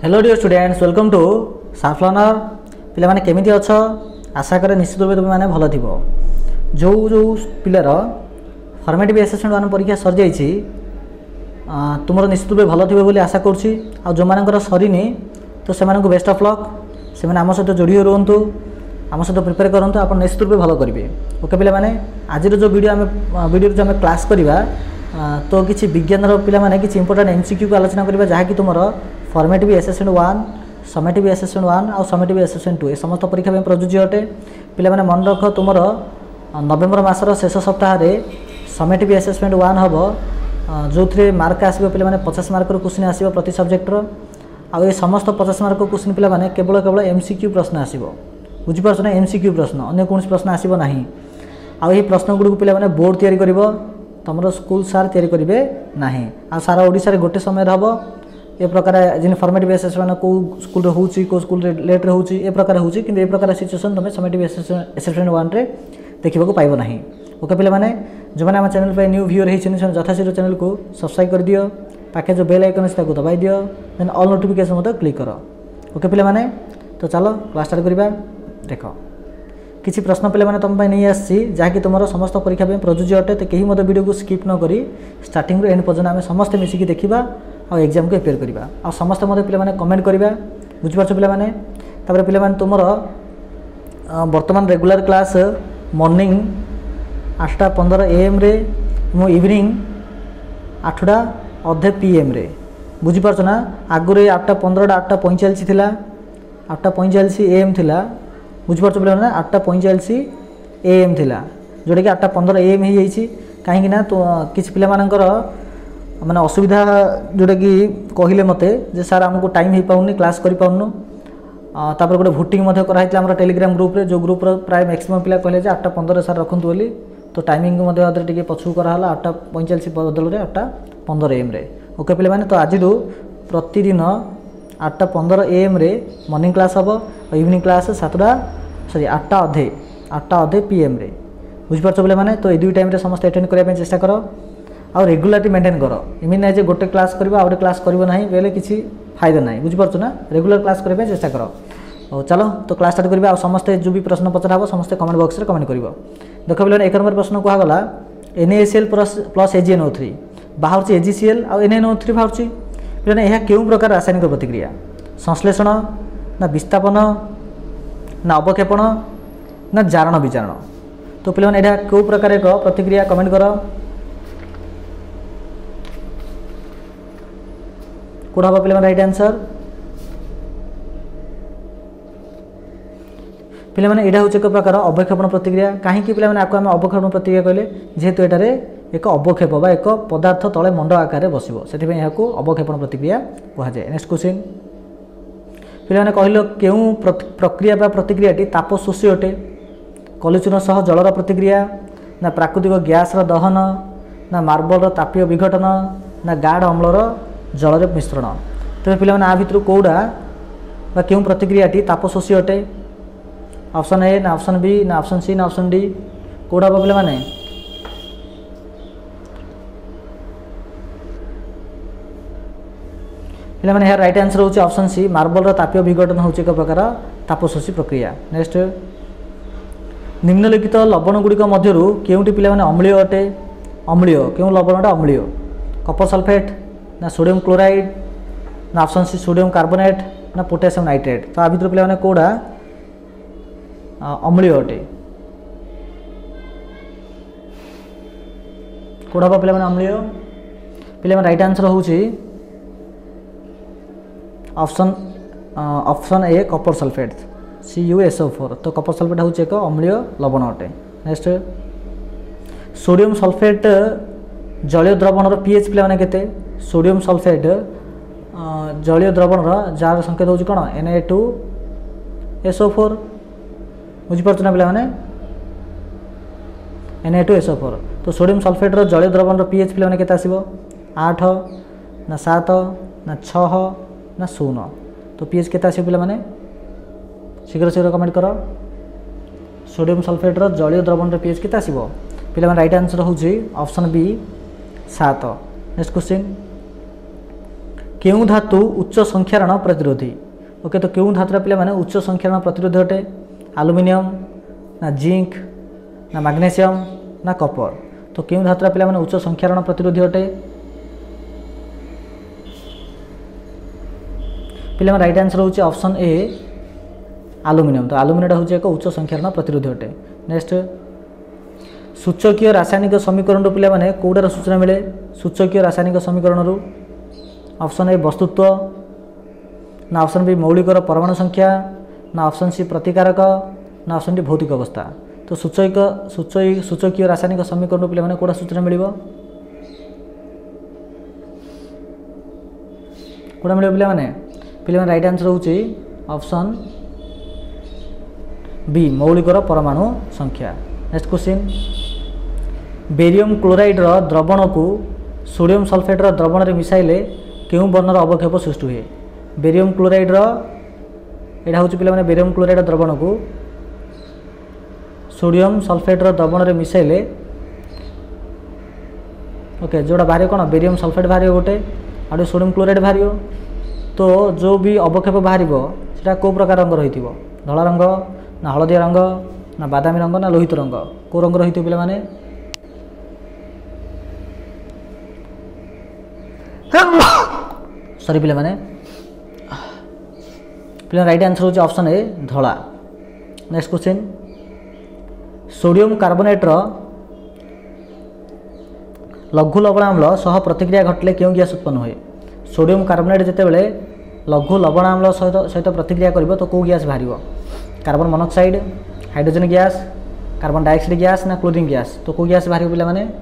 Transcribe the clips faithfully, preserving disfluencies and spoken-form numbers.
Hello dear students, welcome to साफ learner. पिला माने केमिति अछ? आशा करे निश्चित रूप तुम माने भल थिबो। जो जो पिलार फॉर्मेटिव असेसमेंट वन परीक्षा सर जाइछि तुमरो निश्चित रूप भल थिबो बोली आशा करछि। आ जो मानकर सरीनी तो से मानक बेस्ट ऑफ लक। से माने आम सहित जोड़ी रहंतु, आम सहित प्रिपेयर करंतु, आपण निश्चित रूप भल करिवे। ओके पिला माने आज जो वीडियो आम वीडियो जो आम क्लास करिवा तो किछि विज्ञान रो पिला माने किछि इंपोर्टेंट एमसीक्यू को आलोचना करिवा, जहा कि तुमरो formative assessment one, summative assessment one और समेटिव असेसमेंट टू ए समस्त परीक्षा में प्रযোज्य अटे। पिला माने मन रख तुमर नवेम्बर मासर शेष सप्ताह रे समेटिव असेसमेंट वन हबो, जो थे मार्क आसो पिला माने पचास मार्क क्वेश्चन आसो प्रति सब्जेक्टर। आ ये समस्त पचास मार्क क्वेश्चन पिला माने केवल केवल एमसीक्यू प्रश्न आसो, बुझी पारछ ना? एमसीक्यू प्रश्न, अन्य कौन प्रश्न आसो नाही। आ ये प्रश्न गुडी पिला माने बोर्ड तयारी करिवो, तमरो स्कूल सार तयारी करिवे नाही। आ सारा ओडिसा रे गोटे समय हबो ए प्रकार जिन फॉर्मेटिव असेसमेंट को स्कूल रे होउची, को स्कूल रे लेट रे होउची, ए प्रकार होउची, किंतु ए प्रकार सिचुएशन तमे समेटिव असेसमेंट वन रे देखिबा को पाइबो नाही। ओके पिला माने जो माने हम चैनल पे न्यू व्यूअर हेछन यथाशीघ्र चैनल को सब्सक्राइब कर दियो, पाखे जो बेल आइकन अछि ताको दबाई दियो, देन ऑल नोटिफिकेशन मते क्लिक करो। ओके पिला माने तो चलो क्लास स्टार्ट करिबा। देखो किछि प्रश्न पिला माने तुम पे नहीं आसी, जहा कि तुमरो समस्त परीक्षा पे प्रযোज्य अटे। तो केही मते वीडियो को स्किप न करी स्टार्टिंग रो एंड पर्यंत हम समस्त मिसी की देखिबा और एग्जाम को अपेयर करिबा। आ समस्त मते पिला माने कमेंट करिबा, बुझ पाछो पिला माने। तापर पिला माने तुमरो वर्तमान रेगुलर क्लास मॉर्निंग आठटा पंद्रह एएम रे मो इवनिंग आठटा अधे पीएम रे, बुझी पाछो ना? आगुरे आठटा पंद्रह आठटा पैंतालीस थिला, आठटा पैंतालीस एएम थिला, बुझी पाछो पिला माने? आठटा पैंतालीस एएम थिला, जोडे कि आठटा पंद्रह एएम ही जाइछि। काहे कि ना तो किछ पिला मानकर माने असुविधा जोटा कि कहले मते जे सर हमको टाइम ही पाउनी, क्लास करि पाउनु। तापर गोटे भोटिंग मध्य करा हितला हमरा टेलीग्राम ग्रुप रे, जो ग्रुप रो प्राय मैक्सिमम पिला कहले जे आठटा पंद्रह सर रखंतु बोली, तो टाइमिंग मध्य अदर टिके पछु करा हला आठटा पैंतालीस बदल रे आठटा पंद्रह एएम रे। ओके पिला माने तो आज दु प्रतिदिन आठटा पंद्रह एएम रे मॉर्निंग क्लास हबो और इवनिंग क्लास सातटा सॉरी आठटा अधे आठटा अधे पीएम रे, बुझ पाछो पिला माने? तो ए दुई टाइम रे समस्त अटेंड करिया पे चेष्टा करो और रेगुलारिटी मेंटेन करो। इमिन नाही जे गोटे क्लास करबा आउटे क्लास करबो नाही बेले किछि फायदा नाही, बुझ पारछ ना? रेगुलर क्लास करबे चेष्टा करो। और चलो तो क्लास स्टार्ट करबा। और समस्त जो भी प्रश्न पचरा हो समस्त कमेंट बॉक्स रे कमेंट करिवो। देखो बिलन एक नंबर प्रश्न कहा गला NaCl plus plus A G N O three बाहर छि ए जी सी एल और एन एन ओ थ्री बाहर छि। बिलन एहा केउ प्रकार रासायनिक प्रतिक्रिया? संश्लेषण ना विस्थापन ना अवक्षेपण ना जारण विजारण? तो पिलन एहा केउ प्रकार एक प्रतिक्रिया कमेंट करो। कोड हम पिला राइट आंसर पिला माने एडा होचे एक प्रकार अवक्षेपण प्रतिक्रिया। काहे कि पिला माने आको हम अवक्षेपण प्रतिक्रिया कहले जेहेतु एटारे एक अवक्षेप बा एक पदार्थ तळे मंड आकार रे बसिबो, सेति पे याको अवक्षेपण प्रतिक्रिया कहा जाय। नेक्स्ट क्वेश्चन पिला माने कहिलो केउ प्रक्रिया बा प्रतिक्रियाटी ताप शोषी अटे? कलुषण सह जलर प्रतिक्रिया ना प्राकृतिक गैस रो दहन ना मार्बल रो तापीय विघटन ना गाढ़ अम्ल रो जल रे मिश्रण? तेज पिला माने आ भितर कोडा बा केउ प्रतिक्रियाटी ताप शोषी अटे? ऑप्शन ए ना ऑप्शन बी ना ऑप्शन सी ना ऑप्शन डी? कोडा बा पिला माने? पिला माने राइट आंसर होची ऑप्शन सी, मार्बल रो तापीय विघटन होची एक प्रकार ताप शोषी प्रक्रिया। नेक्स्ट निम्नलिखित लवण गुड़िक मध्यरु केउटी पिला माने अम्लीय अटे? अम्लीय केउ लवणटा अम्लीय? कपर सल्फेट ना सोडियम क्लोराइड ना ऑप्शन सी सोडियम कार्बोनेट ना पोटेशियम नाइट्रेट? तो आ भितर पिला माने कोडा अम्लीय अटे? कोडा बा पिला माने अम्लीय? पिला माने राइट आंसर होची option option A copper sulphate C U S O four. तो कपर सल्फेट होची एक अम्लीय लवण अटे। नेक्स्ट सोडियम सल्फेट जलीय द्रवणर पीएच पिला माने केते? सोडियम सल्फेट जलीय द्रवणर जार संकेत होची कोन? N A two S O four, बुझी पारछ ना पिला माने? N A two S O four. तो सोडियम सल्फेट रो जलीय द्रवणर पीएच पिला माने केते आसीबो? आठ ना सात ना छह ना शून्य? तो पीएच केते आसीबो पिला माने? शीघ्र शीघ्र कमेंट करो। सोडियम सल्फेट रो जलीय द्रवणर पीएच केते आसीबो? पिला माने राइट आंसर होची ऑप्शन बी सात। नेक्स्ट क्वेश्चन केउं धातु उच्च संख्यारण प्रतिरोधी ओके तो केउं धातुरा पिला माने उच्च संख्यारण प्रतिरोधी अटे एल्युमिनियम ना जिंक ना मैग्नीशियम ना कपर तो केउं धातुरा पिला माने उच्च संख्यारण प्रतिरोधी अटे पिला राइट आंसर होची ऑप्शन ए एल्युमिनियम तो एल्युमिनियम होची एक उच्च संख्यारण प्रतिरोधी अटे। नेक्स्ट सूचकीय रासायनिक समीकरण पिला माने कोडार सूचना मिले सूचकीय रासायनिक समीकरण रु ऑप्शन ए वस्तुत्व ना ऑप्शन बी मौलिकर परमाणु संख्या ना ऑप्शन सी प्रतिकारक ना ऑप्शन डी भौतिक अवस्था तो सूचक सूचक सूचकीय रासायनिक समीकरण पिला माने कोडा सूचना मिलिबो कोडा मिलिबो पिला माने पिला माने राइट आंसर होची ऑप्शन बी मौलिकर परमाणु संख्या। नेक्स्ट क्वेश्चन बेरियम क्लोराइड रो द्रवण को सोडियम सल्फेट रो द्रवण रे मिसाइले केउ वर्णर अवक्षेप सृष्टि हुए बेरियम क्लोराइड रो एटा होची पिला माने बेरियम क्लोराइड द्रवण को सोडियम सल्फेट रो द्रवण रे मिसाइले ओके जोड़ा बाहर कोन बेरियम सल्फेट बाहर गोटे आडे सोडियम क्लोराइड बाहर तो जो भी अवक्षेप बाहर सेटा को प्रकार रंग रहिथिबो धला रंग ना हलदिया रंग ना बादामी रंग ना लोहित रंग को रंग रहिथिबो पिला माने सॉरी पिला माने पिला राइट आंसर होची ऑप्शन ए धला। नेक्स्ट क्वेश्चन सोडियम कार्बोनेट रो लघु लवणाम्ल सह प्रतिक्रिया घटले केउ गैस उत्पन्न हुए सोडियम कार्बोनेट जेते बेले लघु लवणाम्ल सहित सहित प्रतिक्रिया करिवो तो को गैस बाहरिवो carbon monoxide hydrogen gas carbon dioxide gas ना क्लोरीन गैस तो को गैस बाहरिवो पिला माने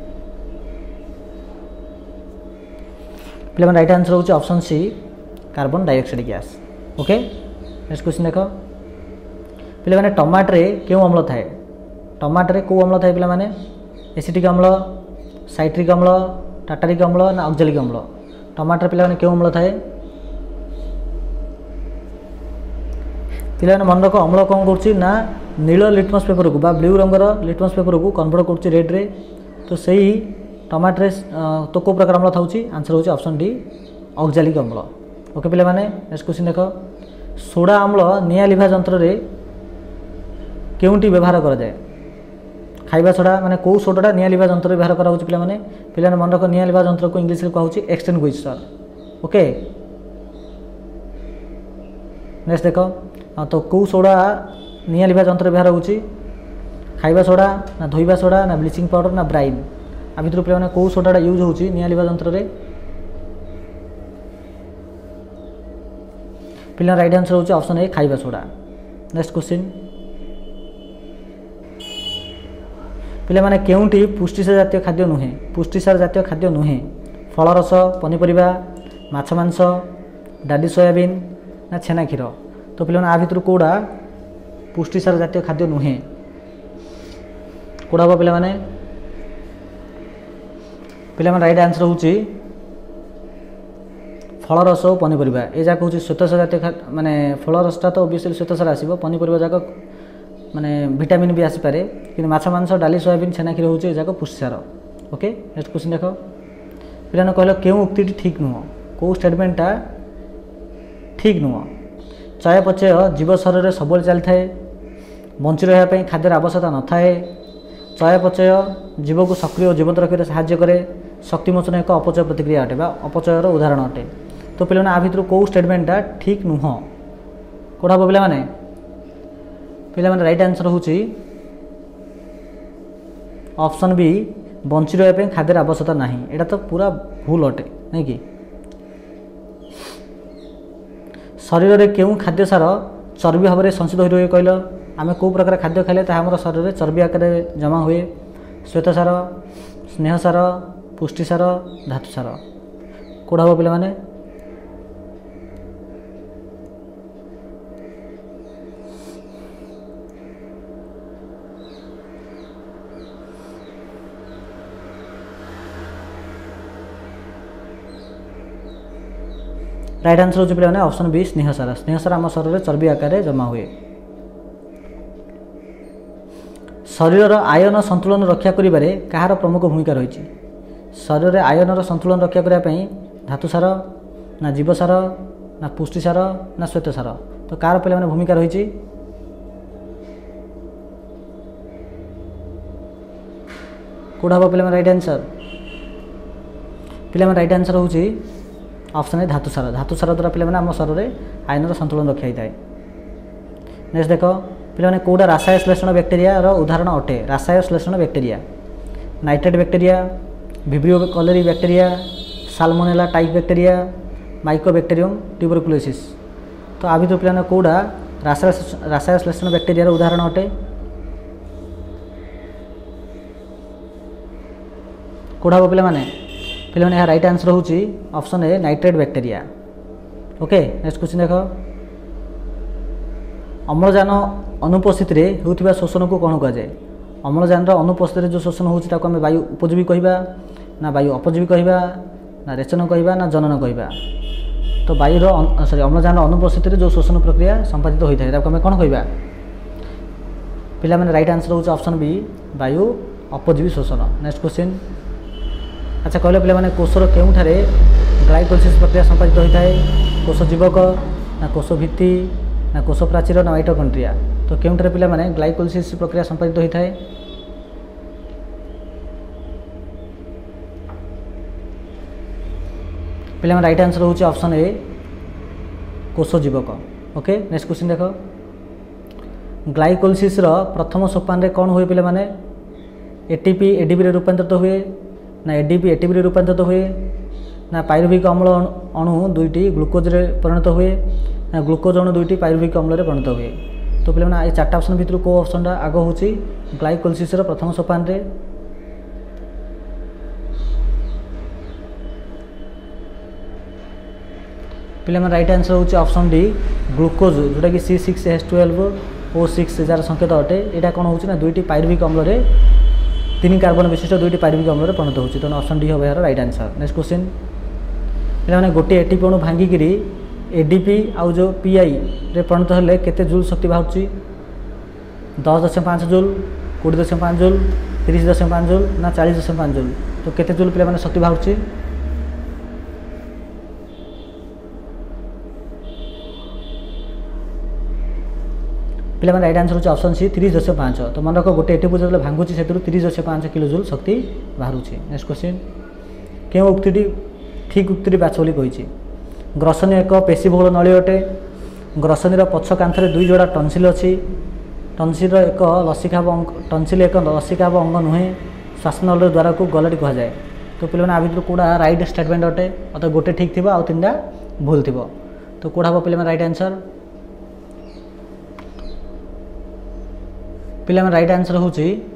पिला माने राइट आंसर होची option C carbon dioxide gas. Okay next question देखो पिला माने टमाटर रे केउ अम्ल थाए टमाटर रे को अम्ल थाए पिला माने एसिटिक अम्ल साइट्रिक अम्ल टाटारिक अम्ल ना ऑक्सैलिक अम्ल टमाटर पिला माने केउ अम्ल थाए पिला माने मन रखो अम्ल कोन करछि ना नील लिटमस पेपर को बा ब्लू रंगर लिटमस पेपर को कन्वर्ट करछि रेड रे तो सही टमाटर तो को प्रकार अम्ल थाउछि आंसर होछि ऑप्शन डी ऑक्सैलिक अम्ल। ओके पिला माने नेक्स्ट क्वेश्चन देखो सोडा अम्ल निया लिभा यंत्र रे केउंटी व्यवहार करा जाय खाइबा सोडा माने को सोडाटा निया लिभा यंत्र व्यवहार करा होछि पिला माने पिला माने मन रखो निया लिभा यंत्र को इंग्लिश रे कहू छि एक्सटिंग्विशर। ओके नेक्स्ट देखो तो को सोडा निया लिभा यंत्र व्यवहार होछि खाइबा सोडा ना धोइबा सोडा ना ब्लीचिंग पाउडर ना ब्राइन आ भितर पिला माने को सोडाटा यूज होछि निया लिभा यंत्र रे पिला राइट आंसर होछि ऑप्शन ए खाइबा सोडा। नेक्स्ट क्वेश्चन पिला माने केउंटी पुष्टिसार जातीय खाद्य नुहे पुष्टिसार जातीय खाद्य नुहे फल रस पनीपरिबा माछ मांस डाली सोयाबीन ना छेना क्षीर तो पिला माने आ भितर कोडा पुष्टिसार जातीय खाद्य नुहे कोडा पिला माने पिला माने राइट आंसर होछि फल रस और पनीपरिबा ए जाक होछि श्वेतसार जातीय माने फल रसटा तो ऑब्वियसली श्वेतसार आसीबो पनीपरिबा जाक माने विटामिन भी आसी पारे कि माछ मांस डाली सोयाबीन छेना क्षीर होछि ए जाक पुष्टिसार। ओके नेक्स्ट क्वेश्चन देखो पिला ने कहलो केउ उक्ति ठीक नुह को स्टेटमेंटटा ठीक नुह चयापचय जीव शरीर में सबले चली थाए बंची रहा खाद्यर आवश्यकता न थाए चयापचय जीव को सक्रिय और जीवंत रखिए साहाय्य करे शक्तिमोचन एक अपचय प्रतिक्रिया अटे अपचयर उदाहरण अटे तो पिला आ भितर कौ स्टेटमेंटा ठीक नुह कौटा हम पिला पिला राइट आंसर होची ऑप्शन बी बंची रहा खाद्यर आवश्यकता नहीं एटा तो पूरा भूल अटे नहीं कि शरीर में क्यों खाद्य सार चर्बी भाव में संचित हो रही कहल आम कौ प्रकार खाद्य खाइले आम शरीर में चर्बी आकार जमा हुए श्वेतसार स्नेहसार पुष्टिसार धातुसार कौटा हम पिला राइट आंसर हो पे ऑप्शन बी स्नेहसार स्नेहसार आम शरीर में चर्बी आकार जमा हुए शरीर आयन संतुलन रक्षा करिबारे कहार प्रमुख भूमिका रही शरीर में आयन संतुलन रक्षा करने धातुसार ना जीवसार ना पुष्टिसार ना श्वेतसार तो कार पे भूमिका रही कौटा हम पे राइट आंसर पे राइट आंसर हूँ ऑप्शन ए धातुसार धातुसार द्वारा पे आम शरीर में आयनर संतुलन रखा जाए। नेक्स्ट देख पे कौटा रासाय श्लेषण बैक्टेरिया उदाहरण अटे रासाय श्लेषण bacteria nitrate bacteria Vibrio cholerae bacteria Salmonella type bacteria Mycobacterium tuberculosis तो आ भर पे कौटा रासाय रासाय श्लेषण बैक्टेरिया उदाहरण अटे कौटा हम पे पे राइट आंसर हूँ option A nitrate bacteria. Okay next question देख अम्लजान अनुपस्थित होता शोषण को कौन कहुए अम्लजान अनुपस्थित जो शोषण होता आम वायु उपजीवी कहवा ना वायु अपजीवी कहवा ना रेचन कहवा ना जनन कहवा तो वायुर सॉरी अम्लजान अनुपस्थित जो शोषण प्रक्रिया संपादित होता है आम कौन कहवा पे राइट आंसर हूँ ऑप्शन बी वायु अपजीवी शोषण। नेक्स्ट क्वेश्चन अच्छा कहले पे कोषर केउठारे ग्लाइकोलिसिस प्रक्रिया संपादित होता है कोष जीवक ना कोष भित्ति ना कोष प्राचीर ना माइटोकॉन्ड्रिया तो केउठारे पे ग्लाइकोलिसिस प्रक्रिया संपादित होता है पे राइट आंसर हूँ ऑप्शन ए कोष जीवक। ओके नेक्स्ट क्वेश्चन देख ग्लाइकोलिसिस प्रथम सोपान कौन हुए पे माने एटीपी एडीपी रूपांतरित हुए ना एडीपी एटीपी रूपांतरित हुए ना पायरुविक अम्ल अणु दुईटी ग्लूकोज रे परिणत हुए ना ग्लूकोज अणु दुईटी पायरुविक अम्ल रे परिणत हुए तो पे ये चार्ट ऑप्शन भितर को ऑप्शन आग हूँ ग्लाइकोलिसिस प्रथम सोपान रे पे राइट आंसर हूँ ऑप्शन डी ग्लूकोज जोटा कि C six H twelve O six जार संकेत अटे यहाँ कौन हो दुईटी पायरुविक अम्ल रे तीन कार्बन विशिष्ट दुईटी पायरुविक अम्ल रे परिणत होती तेणु ऑप्शन डी हम यार राइट आंसर। नेक्स्ट क्वेश्चन पे गोटे एटीपी अणु भांगिक एडीपी आउ जो पीआई रे परिणत हेले केते जूल शक्ति बाहर दस दशमलव पाँच जूल कोड़े दशमलव पाँच जूल तीस दशमलव पाँच जूल ना चालीस दशमलव पाँच जूल तो केते जूल पे शक्ति बाहर पे राइट आंसर हूँ ऑप्शन सी तीस दशमलव पाँच तो मन रख गोटे एटीपी जो भांगुची से तीस दशमलव पाँच किलो जूल शक्ति बाहर। नेक्स्ट क्वेश्चन क्यों उक्ति ठीक उक्ति बाछ बोली कही ग्रसनी एक पेशीबहुल नली अटे ग्रसनीर पछ कांथरे दुई जोड़ा टनसिल अच्छी टनसिल एक लसिकाभ अंग टनसिल एक लसिकाभ अंग नुहे श्वासनल द्वारा को गलटी कहुए तो पे आ भर कौटा राइट स्टेटमेंट अटे अत गोटे ठीक थी आउ तीन टा भूल थी तो कौटा हम पे राइट आंसर पे राइट आंसर हूँ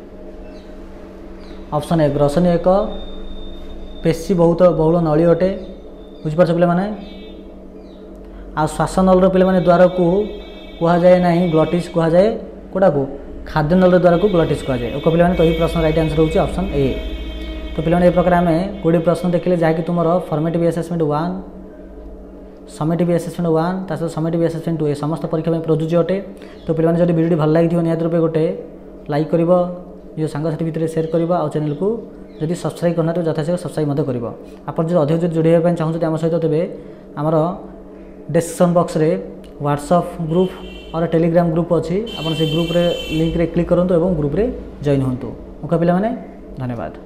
ऑप्शन ए ग्रसनी एक पेशी बहुत बहुल नली अटे बुझीपार पे मैंने आ श्वासनल पे द्वार को कहुए ना ग्लटिस कहुए कौटा को खाद्यनल द्वारा को ग्लटिस कहुए ओके पे तो यही प्रश्न राइट आंसर हूँ ऑप्शन ए। तो पे प्रकार आम कोड़े प्रश्न देखिले जहाँकि तुम formative assessment one summative assessment one तासह समेटिव असेसमेंट टू ए समस्त परीक्षा में प्रযোज्य अटे। तो पे जब वीडियो भल लगी निहत रूपे गोटे लाइक कर जो सांगसाथी भितर शेयर कर आ चैनल को जब सब्सक्राइब करना तो यथाशीघ्र सब्सक्राइब कर आप जो अधिक जो जोड़ाई चाहते आम सहित तेज आमर डिस्क्रिप्शन बॉक्स रे व्हाट्सएप ग्रुप और टेलीग्राम ग्रुप अच्छी आप ग्रुप रे लिंक रे क्लिक करूँ और ग्रुप रे जॉइन हूँ। ओके पे धन्यवाद।